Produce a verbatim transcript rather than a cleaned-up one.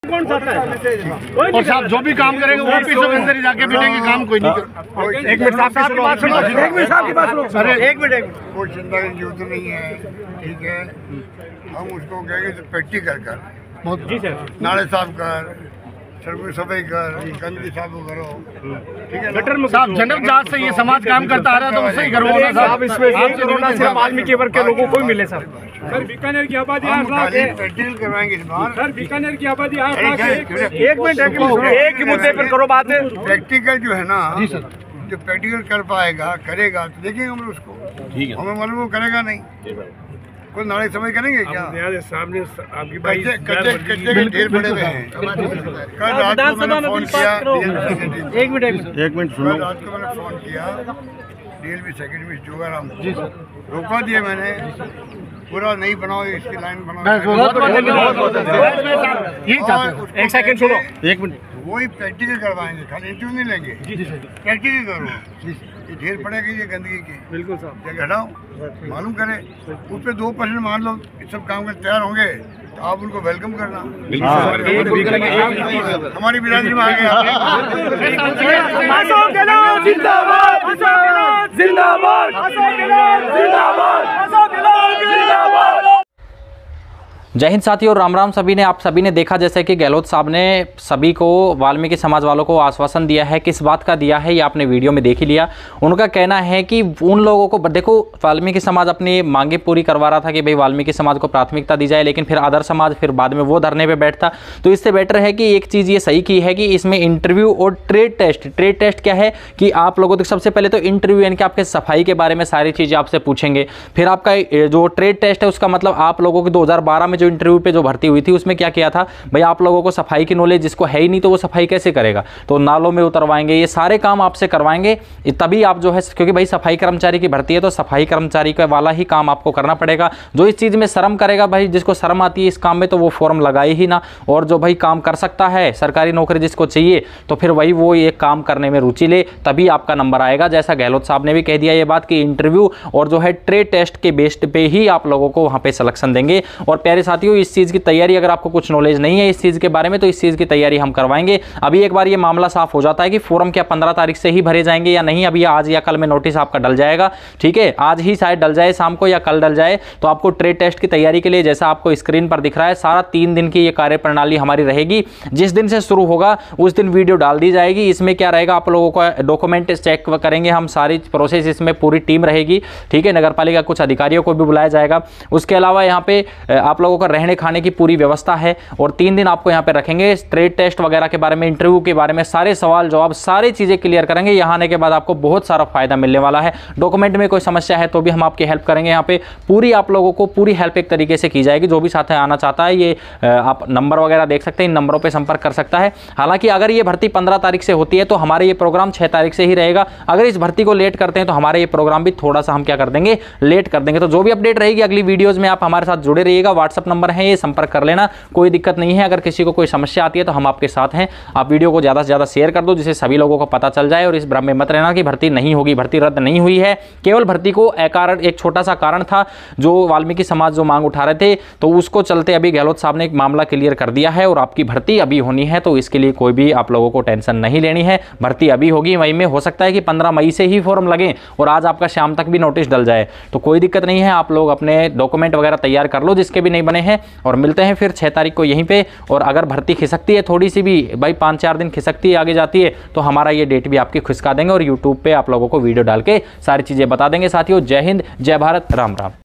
कौन चाहता है? और साहब जो भी काम करेंगे वो ऑफिस के अंदर ही जाके बैठेंगे, काम कोई नहीं कर। एक मिनट साहब की बात सुनो, एक मिनट साहब की बात सुनो। अरे एक मिनट, एक कोई चिंता की जरूरत नहीं है, ठीक है। हम उसको कहेंगे तो प्रैक्टिकल कर, जी सर, नाले साफ कर, सड़कों सफाई कर, गंदगी साफ करो, ठीक है। गटर में साहब जन्म जात से ये समाज काम करता आ रहा है तो उससे ही करो ना साहब। इसमें कोरोना से वाल्मीकि वर्ग के लोगों को मिले सर। सर बीकानेर की आबादी आठ लाख है, प्रैक्टिकल करवाएंगे इस बार। सर बीकानेर की आबादी आठ लाख है। एक मिनट, एक मिनट, एक ही मुद्दे पर करो बात। प्रैक्टिकल जो है ना, जो प्रैक्टिकल कर पाएगा करेगा तो देखेंगे हम उसको, ठीक है। हमें मालूम वो करेगा नहीं, कोई नाले समय करेंगे क्या? सामने आपकी कच्चे कच्चे कच्चे के ढेर पड़े हुए हैं। कल रात को मैंने फोन किया, एक मिनट एक मिनट सुनो। कल रात को मैंने फोन किया डीएलपी सेक्रेटरी जोगाराम को, रोका दिया मैंने, पूरा नहीं बनाओ, इसकी लाइन बनाओ। एक सेकंड सुनो, एक मिनट। वही प्रैक्टिकल करवाएंगे, खाली इंटरव्यू नहीं लेंगे, प्रैक्टिकल करो। ये ढेर पड़ेगी ये गंदगी की, बिल्कुल साहब, जगह हटाओ, मालूम करें। उस पर दो परसेंट मान लो सब काम कर तैयार होंगे तो आप उनको वेलकम करना। हमारी बिरादरी में आ गए। जय हिंद साथियों, राम राम सभी ने। आप सभी ने देखा जैसे कि गहलोत साहब ने सभी को, वाल्मीकि समाज वालों को आश्वासन दिया है। किस बात का दिया है ये आपने वीडियो में देख ही लिया। उनका कहना है कि उन लोगों को देखो, वाल्मीकि समाज अपनी मांगे पूरी करवा रहा था कि भाई वाल्मीकि समाज को प्राथमिकता दी जाए, लेकिन फिर अदर समाज फिर बाद में वो धरने पर बैठता। तो इससे बेटर है कि एक चीज़ ये सही की है कि इसमें इंटरव्यू और ट्रेड टेस्ट। ट्रेड टेस्ट क्या है कि आप लोगों को सबसे पहले तो इंटरव्यू यानी कि आपके सफाई के बारे में सारी चीज़ें आपसे पूछेंगे। फिर आपका जो ट्रेड टेस्ट है उसका मतलब आप लोगों की दो हज़ार बारह में जो इंटरव्यू पे जो भर्ती हुई थी उसमें क्या किया था भाई, आप लोगों को सफाई की नॉलेज जिसको है ही नहीं तो वो सफाई कैसे करेगा। तो नालों में उतरवाएंगे, ये सारे काम आपसे करवाएंगे, तभी आप जो है, क्योंकि भाई सफाई कर्मचारी की भर्ती है तो सफाई कर्मचारी का वाला ही काम आपको करना पड़ेगा। जो इस चीज़ में शर्म करेगा भाई, जिसको शर्म आती है इस काम में, तो वो फॉर्म लगाए ही ना। और जो भाई काम कर सकता है, सरकारी नौकरी जिसको चाहिए, तो फिर वही वो ये काम करने में रुचि ले, तभी आपका नंबर आएगा। जैसा गहलोत साहब ने भी कह दिया ये बात कि इंटरव्यू और जो है ट्रेड टेस्ट के बेस्ड पे ही आप लोगों को वहाँ पे सिलेक्शन देंगे। और प्यारे साथियों, इस चीज़ की तैयारी, अगर आपको कुछ नॉलेज नहीं है इस चीज़ के बारे में, तो इस चीज़ की तैयारी हम करवाएंगे। अभी एक बार ये मामला साफ हो जाता है कि फॉर्म क्या पंद्रह तारीख से ही भरे जाएंगे या नहीं, अभी आज या कल में नोटिस आपका डल जाएगा। ठीक है, आज ही शायद डल जाए शाम को या कल डल जाए। तो आपको ट्रेड टेस्ट की तैयारी के लिए, जैसा आपको स्क्रीन पर दिख रहा है, सारा तीन दिन की ये कार्य प्रणाली हमारी रहेगी। जिस दिन से शुरू होगा उस दिन वीडियो डाल दी जाएगी। इसमें क्या रहेगा, आप लोगों का डॉक्यूमेंट चेक करेंगे हम, सारी प्रोसेस इसमें पूरी टीम रहेगी। ठीक है, नगर पालिका कुछ अधिकारियों को भी बुलाया जाएगा। उसके अलावा यहाँ पे आप लोगों का रहने खाने की पूरी व्यवस्था है और तीन दिन आपको यहाँ पे रखेंगे। ट्रेड टेस्ट वगैरह के बारे में, इंटरव्यू के बारे में सारे सवाल जवाब सारी चीजें क्लियर करेंगे। यहाँ आने के बाद आपको बहुत सारा फायदा मिलने वाला है। डॉक्यूमेंट में कोई समस्या है तो भी हम आपकी हेल्प करेंगे। यहाँ पे पूरी आप लोगों को पूरी हेल्प एक तरीके से की जाएगी। जो भी साथ आना चाहता है, ये आप नंबर वगैरह देख सकते हैं, इन नंबरों पर संपर्क कर सकता है। हालांकि अगर ये भर्ती पंद्रह तारीख से होती है तो हमारे ये प्रोग्राम छह तारीख से ही रहेगा। अगर इस भर्ती को लेट करते हैं तो हमारे ये प्रोग्राम भी थोड़ा सा हम क्या कर देंगे, लेट कर देंगे। तो जो भी अपडेट रहेगी अगली वीडियोज में आप हमारे साथ जुड़े रहिएगा। व्हाट्सअप नंबर है, ये संपर्क कर लेना, कोई दिक्कत नहीं है। अगर किसी को कोई समस्या आती है तो हम आपके साथ हैं। आप वीडियो को ज़्यादा से ज़्यादा शेयर कर दो जिससे सभी लोगों को पता चल जाए। और इस भ्रम में मत रहना कि भर्ती नहीं होगी, भर्ती रद्द नहीं हुई है। केवल भर्ती को कारण, एक छोटा सा कारण था जो वाल्मीकि समाज जो मांग उठा रहे थे, तो उसको चलते अभी गहलोत साहब ने एक मामला क्लियर कर दिया है और आपकी भर्ती अभी होनी है। तो इसके लिए कोई भी आप लोगों को टेंशन नहीं लेनी है। भर्ती अभी होगी, मई में। हो सकता है कि पंद्रह मई से ही फॉर्म लगे और आज आपका शाम तक भी नोटिस डल जाए, तो कोई दिक्कत नहीं है। आप लोग अपने डॉक्यूमेंट वगैरह तैयार कर लो जिसके भी नहीं बने हैं, और मिलते हैं फिर छह तारीख को यहीं पे। और अगर भर्ती खिसकती है थोड़ी सी भी, भाई पाँच चार दिन खिसकती है, आगे जाती है, तो हमारा ये डेट भी आपकी खिसका देंगे और यूट्यूब पे आप लोगों को वीडियो डाल के सारी चीज़ें बता देंगे। साथियों, जय हिंद, जय भारत, राम राम।